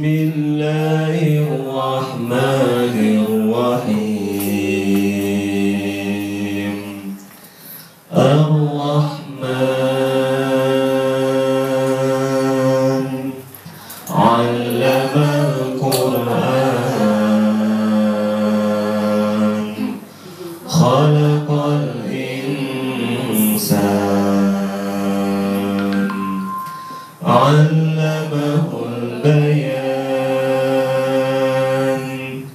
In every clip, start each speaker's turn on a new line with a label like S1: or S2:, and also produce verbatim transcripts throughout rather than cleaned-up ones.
S1: بسم الله الرحمن الرحيم. الرحمن علم القرآن خلق الإنسان علمه البيان.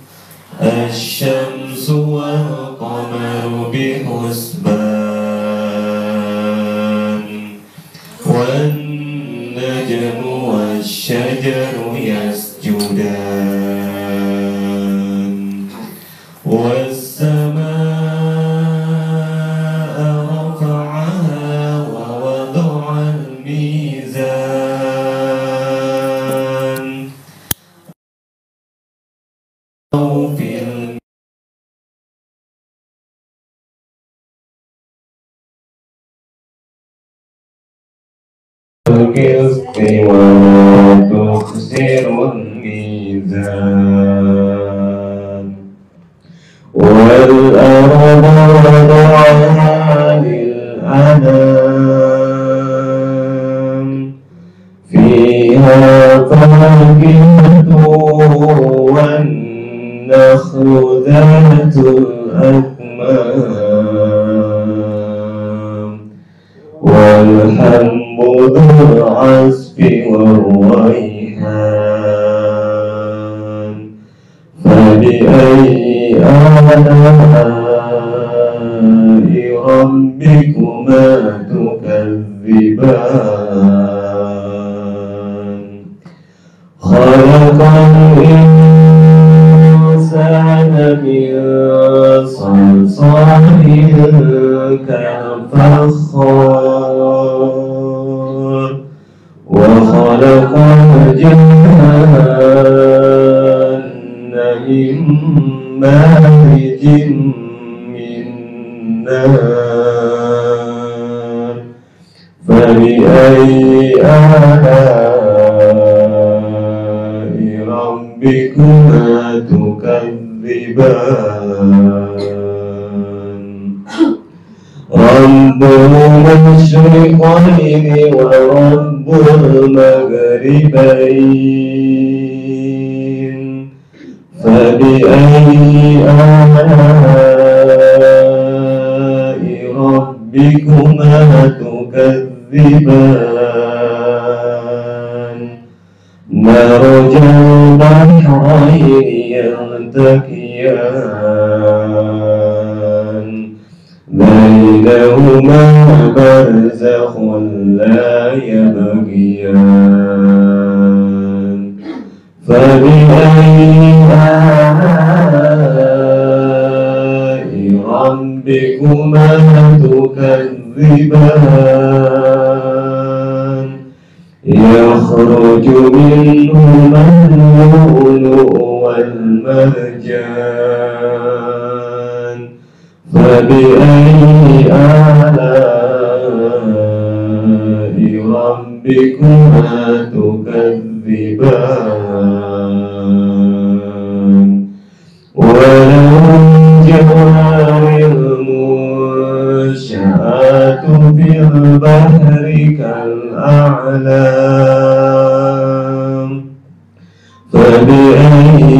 S1: الشمس والقمر بحسبان والنجم والشجر يسجدان والسماء رفعها ووضع الميزان في القسط ولا تخسر الميزان. والأرض وضعها للأنام فيها فاكهة والنخل ذات الأكمام والحب ذو العصف والريحان. فبأي آلاء ربكما تكذبان. خلق الإنسان من صلصال كالفخار وخلق الجن من مارج من نار. فبأي آلاء ربكما تكذبان. رب المشرقين ورب المغربين. فبأي آلاء ربكما تكذبان. مرج البحرين يلتقيان بينهما برزخ لا يبغيان. فبأي آلاء ربكما تكذبان. يخرج منهما اللؤلؤ والمرجان. فبأي آلاء ربكما تكذبان. وله الجوار المنشآت في البحر كالأعلام. فبأي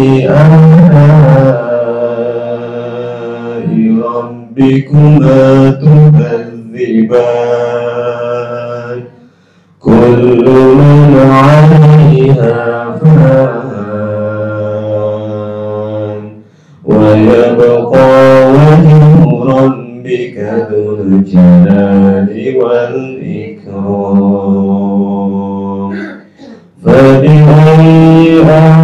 S1: آلاء ربكما تكذبان. كل من عليها فان ويبقى وجه ربك ذو الجلال والإكرام. فبأي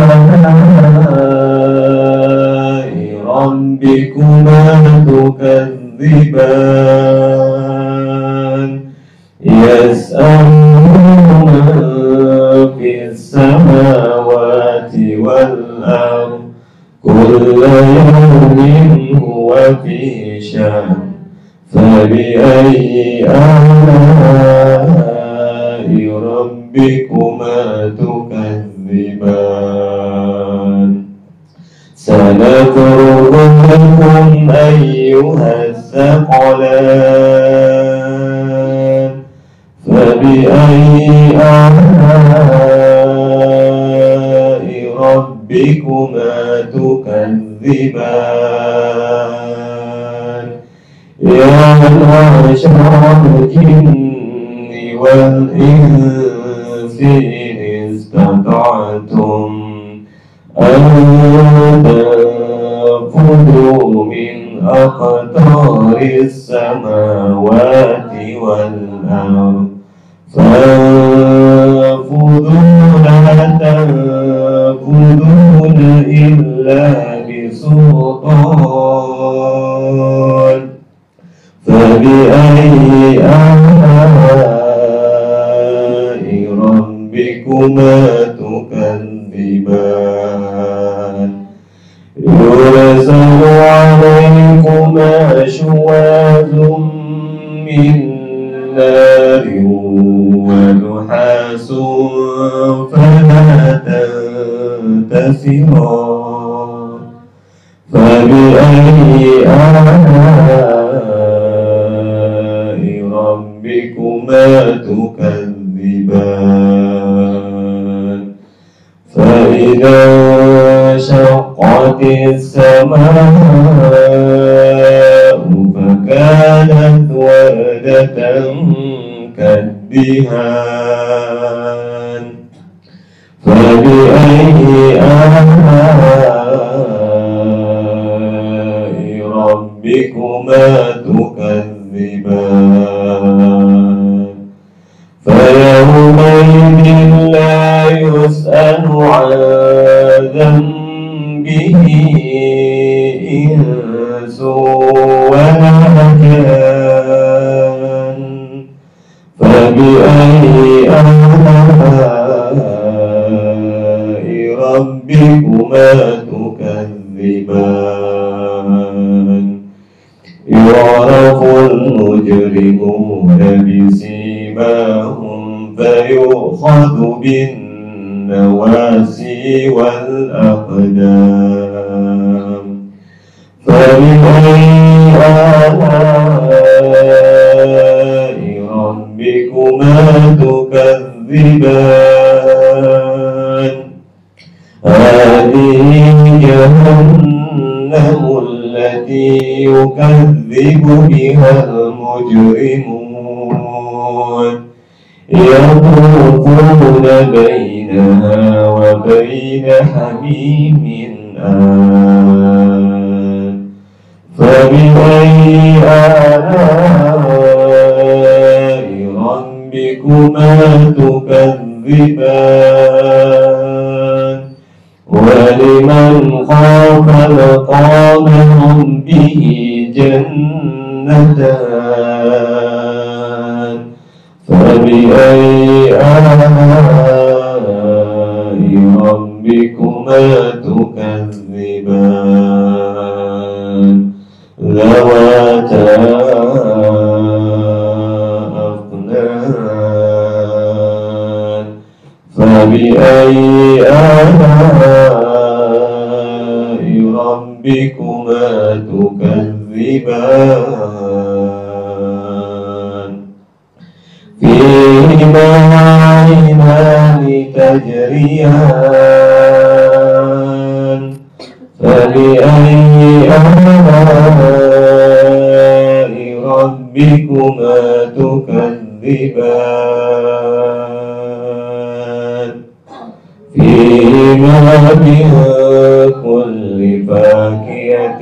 S1: آلاء ربكما تكذبان. يسأله من في السماوات والأرض كل يوم هو في شأن. فبأي آلاء ربكما تكذبان. فبأي آلاء ربكما تكذبان يا معشر الجن والإنس إن استطعتم أن تنفذوا من أقطار السماوات والأرض فانفذوا لا تنفذون إلا بسلطان فبأي آلاء ربكما تكذبان يرسل عليكما شواظ من نار ونحاس فلا تنتصران فبأي آلاء ربكما تكذبان فإذا انشقت السماء فكانت وردة كالدهان فبأي آلاء ربكما تكذبان فيومئذ لا يسأل عن ذنبه إنس ولا جان فبأي آلاء ربكما تكذبان يعرف المجرمون بسيماهم فيؤخذ بالنواسي والأقدام فبأي آلاء ربكما تكذبان هذه جهنم التي يكذب بها المجرمون يطوفون بينها وبين حميم آن فبأي آلاء ربكما تكذبان ولمن خاف مقام ربه جنتان فبأي آلاء ربكما تكذبان ذواتا أفنان فبأي آلاء ربكما تكذبان فيهما عينان تجريان فبأي آلاء ربكما تكذبان فيهما من كل فاكهة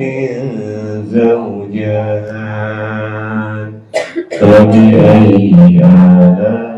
S1: زوجان فبأي آلاء